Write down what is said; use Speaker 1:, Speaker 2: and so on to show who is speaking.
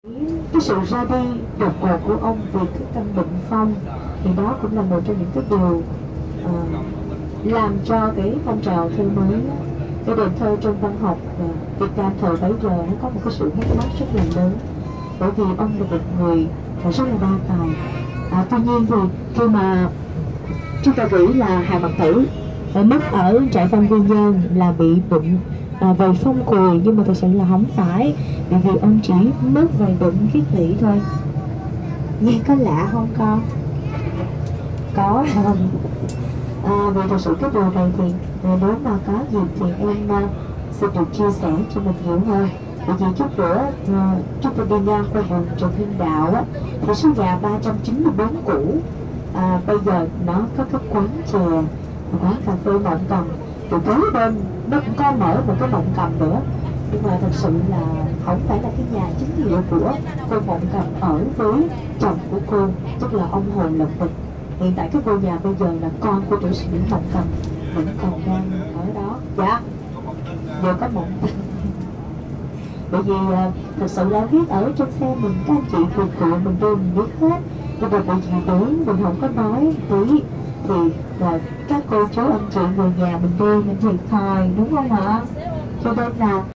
Speaker 1: Cái sự ra đi đột ngột của ông vì cái căn bệnh phong thì đó cũng là một trong những cái điều làm cho cái phong trào thơ mới, cái đền thơ trong văn học Việt Nam thời bấy giờ nó có một cái sự mất mát rất là lớn, bởi vì ông là một người rất là đa tài. Tuy nhiên thì khi mà chúng ta nghĩ là Hà Mạc Tử mất ở trại phong Quy Nhơn là bị bệnh về phong cùi, nhưng mà thực sự là không phải, bởi vì ông chỉ mất về bệnh khiết lỵ thôi. Nghe có lạ không con? Có không? Vì thật sự cái điều này thì nếu mà có dịp thì em sẽ được chia sẻ cho mình hiểu hơn. Bởi vì chút nữa chúng tôi đi ngang qua vườn Trần Hưng Đạo á, thì số nhà 394 cũ bây giờ nó có cái quán chè, quán cà phê Mộng Cầm, từ kế bên nó cũng có mở một cái Mộng Cầm nữa, nhưng mà thật sự là không phải là cái nhà chính hiệu của cô Mộng Cầm ở với chồng của cô, tức là ông Hồ Lộc Bình. Hiện tại cái ngôi nhà bây giờ là con của chủ sĩ Mộng Cầm vẫn còn đang ở đó. Dạ, giờ có Mộng Cầm. Bởi vì thật sự đã viết ở trên xe mình, các anh chị phụ cụ mình đưa mình biết hết, nhưng mà bởi vì đến mình không có nói tí thì là các cô chú anh chị người nhà mình đi mình thiệt thòi, đúng không ạ? Cho nên là